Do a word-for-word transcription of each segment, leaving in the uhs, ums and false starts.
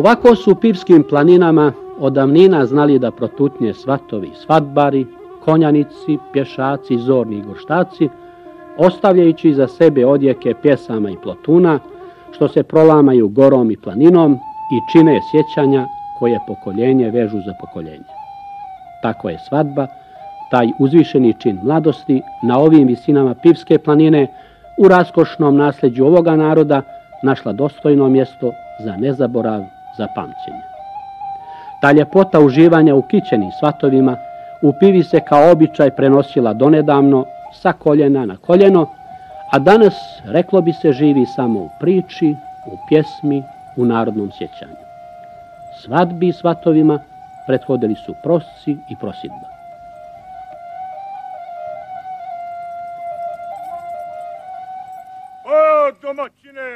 Ovako su u Pivskim planinama od davnina znali da protutnje svatovi i svatbari, konjanici, pješaci, zorni i gorštaci, ostavljajući iza sebe odjeke pjesama i plotuna, što se prolamaju gorom i planinom i čine sjećanja koje pokoljenje vežu za pokoljenje. Tako je svadba, taj uzvišeni čin mladosti, na ovim visinama Pivske planine, u raskošnom nasljeđu ovoga naroda, našla dostojno mjesto za nezaborav, za pamćenje. Ta ljepota uživanja u kićenim svatovima u Pivi se kao običaj prenosila donedavno sa koljena na koljeno, a danas, reklo bi se, živi samo u priči, u pjesmi, u narodnom sjećanju. Svadbi i svatovima prethodili su prosci i prosidba. O, domaćine!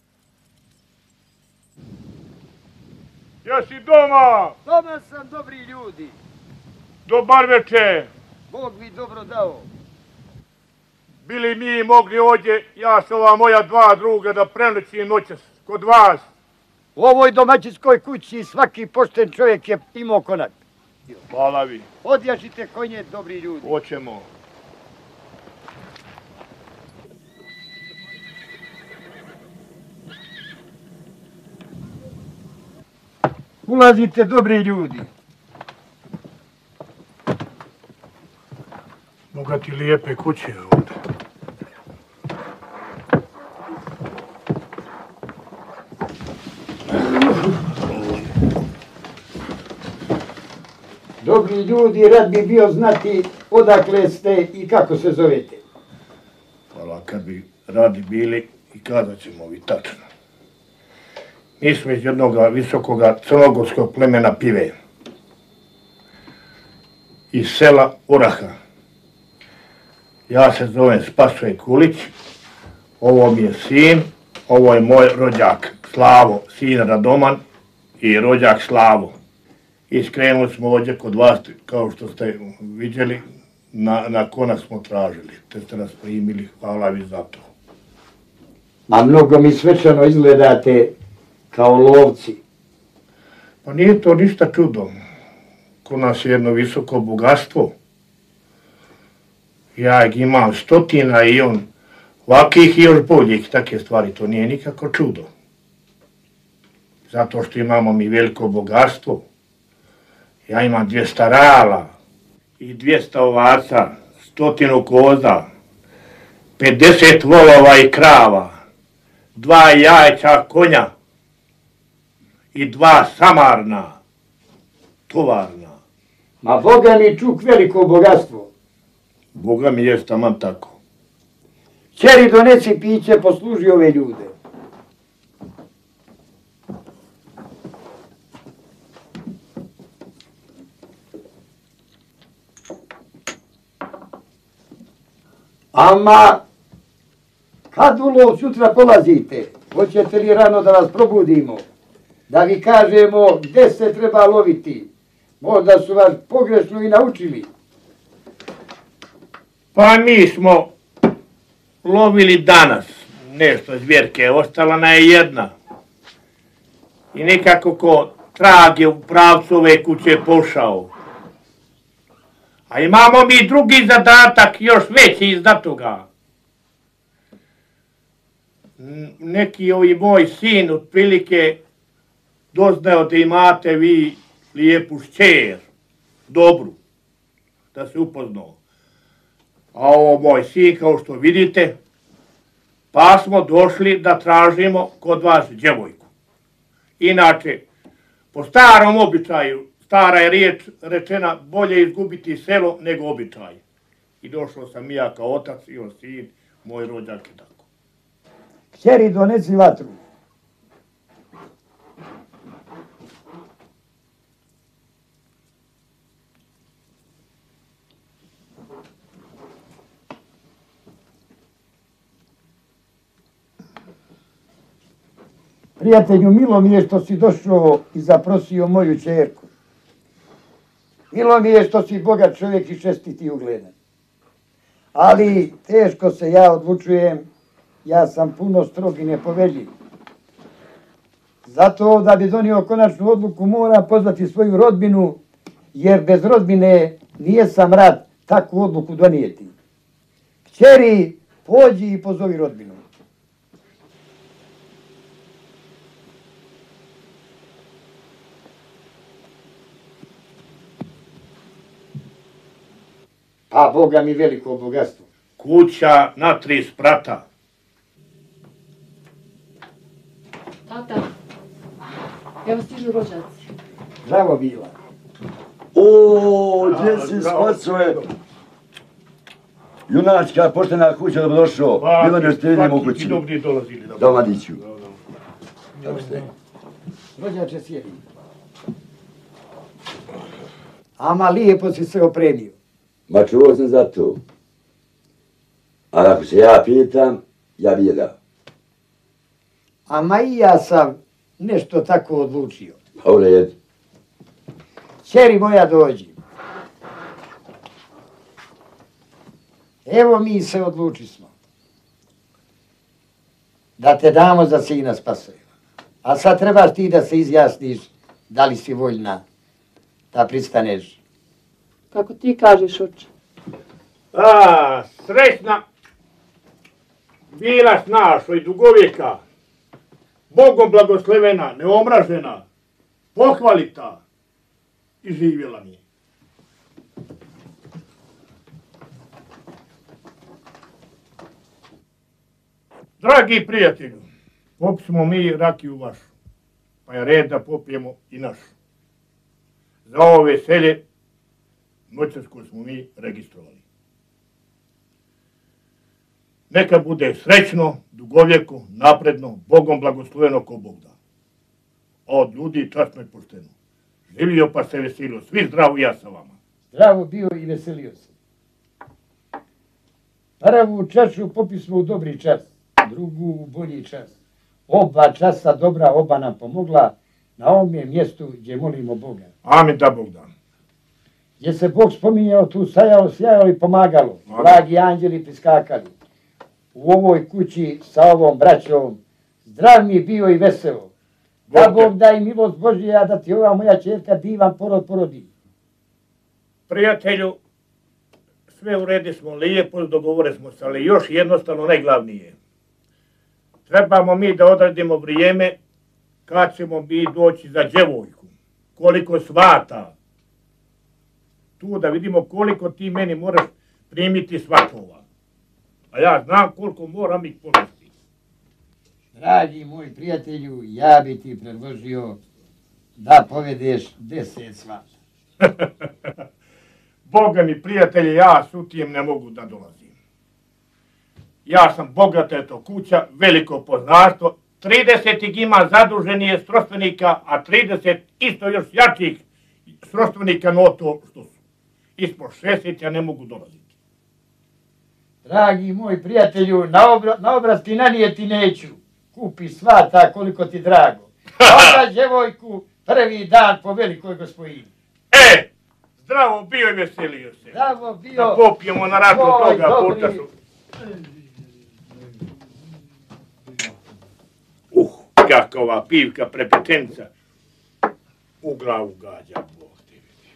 Jesi doma? Doma sam, dobri ljudi. Dobar večer. Bog mi dobro dao. Bili mi mogli ovdje, ja s ova moja dva druga, da prenoćim noćas kod vas? U ovoj domaćinskoj kući svaki pošten čovjek je imao konak. Hvala vi. Odjašite konje, dobri ljudi. Hoćemo. Ulazite, dobri ljudi. Moga ti lijepe kuće ovdje. Dobri ljudi, rad bi bio znati odakle ste i kako se zovete. Hvala, kad bi radi bili i kada ćemo vi tačno. Mi smo iz jednog visokoga crnogorskog plemena Pive. Iz sela Oraha. Ja se zovem Spasoje Kulić, ovo mi je sin, ovo je moj rođak Slavo, sin Radoman i rođak Slavo. I skrenuli smo ovdje kod vas, kao što ste vidjeli, na, na konak smo tražili, te ste nas primili, hvala vi za to. A mnogo mi svečano izgledate kao lovci. Pa nije to ništa čudo. Kod nas je jedno visoko bogatstvo. Ja ih imam stotina i on ovakvih i još boljih, takve stvari, to nije nikako čudo. Zato što imamo mi veliko bogatstvo. Ja imam dvjesto rala i dvjesto ovaca, stotinu koza, pedeset volova i krava, dva jajča konja i dva samarna, tovarna. Ma Boga mi čuk veliko bogatstvo. Boga mi jest taman tako. Čeri, donesi piće, posluži ove ljude. Ama, kad u lov sutra polazite, hoćete li rano da vas probudimo? Da vi kažemo gdje se treba loviti? Možda su vas pogrešno i naučili. Pa mi smo lovili danas nešto zvjerke, ostala nam je jedna. I nekako ko trag je u pravcu ove kuće pošao. A imamo mi drugi zadatak, još veći iznad toga. Neki ovi moj sin otprilike doznao da imate vi lijepu šćer, dobru, da se upoznao. A ovo moj sin, kao što vidite, pa smo došli da tražimo kod vas djevojku. Inače, po starom običaju, stara je riječ rečena, bolje izgubiti selo nego običaj. I došao sam i ja kao otac i on sin, moj rođak i tako. Kćeri, donesi vatru. Prijatelju, milo mi je što si došao i zaprosio moju čerku. Milo mi je što si bogat čovjek i čestit i ugledan. Ali teško se ja odlučujem, ja sam puno strog i nepoveljiv. Zato da bi donio konačnu odluku mora pozvati svoju rodbinu, jer bez rodbine nije sam rad takvu odluku donijeti. Kćeri, pođi i pozovi rodbinu. Pa Boga mi veliko bogatstvo. Kuća na tri sprata. Tata, evo stižu rođaci. Zdravo bila. O, gdje si spacuje? Junačka, poštena kuća, dobrodošao. Bilo ne stijedim u kući. Dobri dolazili. Domadiću. Kako ste? Rođače sjedi. Ama lijepo si se opremio. Ma čuo sam za to. Ali ako se ja pitam, ja bi je dao. Ama i ja sam nešto tako odlučio. Pa u redu. Ćeri moja dođi. Evo mi se odluči smo. Da te damo za sina Spasojeva. A sad trebaš ti da se izjasniš da li si voljna da pristaneš. Kako ti kažeš, oče. A, srećna bila s našoj dugovijeka, Bogom blagoslevena, neomražena, pohvalita i živjela mi. Dragi prijatelju, popismo mi rakiju vašu, pa je red da popijemo i našu. Za ovo veselje noćas koju smo mi registrovali. Neka bude srećno, dugovjeko, napredno, Bogom blagosloveno ko Bog da. A od ljudi časno i pošteno. Živio pa se veselio, svi zdravo i ja sa vama. Zdravo bio i veselio se. Prvu čašu popismo u dobri čas, drugu u bolji čas. Oba časa dobra, oba nam pomogla na ovome mjestu gdje molimo Boga. Amin da Bog da. Gdje se Bog spominjao, tu sajalo, sjajalo i pomagalo. Blagi anđeli priskakali. U ovoj kući sa ovom braćom zdrav mi bio i veselo. Da Bog da i milost Božija da ti ova moja čerka divan porod porodi. Prijatelju, sve u redu smo, lijepo dogovore smo se, ali još jednostavno najglavnije. Trebamo mi da odradimo vrijeme kad ćemo mi doći za djevojku. Koliko svata. Tu da vidimo koliko ti meni moraš primiti svatova. A ja znam koliko moram ih povesti. Dragi moj prijatelju, ja bi ti predložio da povedeš deset svata. Boga mi prijatelje, ja sutijem ne mogu da dolazim. Ja sam bogata, eto kuća, veliko poznanstvo. trideset ih ima zaduženije srodstvenika, a trideset isto još jačih srodstvenika no to što su. Ispod šesdeset ja ne mogu dolaziti. Dragi moj prijatelju, na, obra, na obraz ti nanijeti neću. Kupi svata koliko ti drago. Onda djevojku prvi dan po velikoj gospodini. E, zdravo bio i veselio se. Zdravo bio. Da popijemo na račun toga portašu. Uh, kakova pivka prepetenca. U glavu gađa, Bog ti vidi.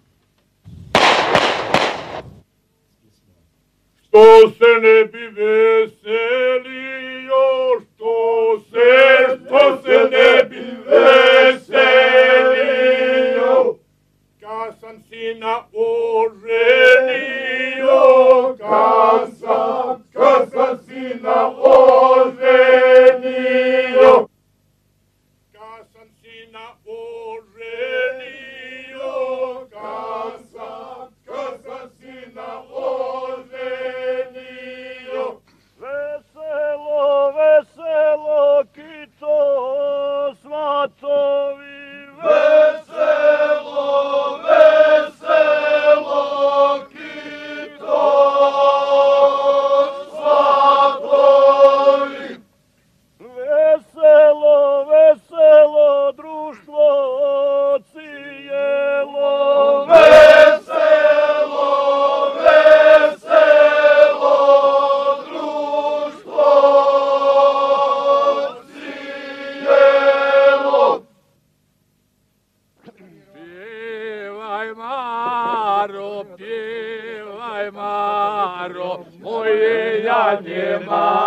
Što se ne bi veselio, što se, što se ne bi veselio, kad sam sina oženio, kad sam, kad sam sina oženio, kad sam sina oženio, kad sam, kad sam sina oženio. Veselo, veselo, kito, svatovi, veselo, veselo, kito. njema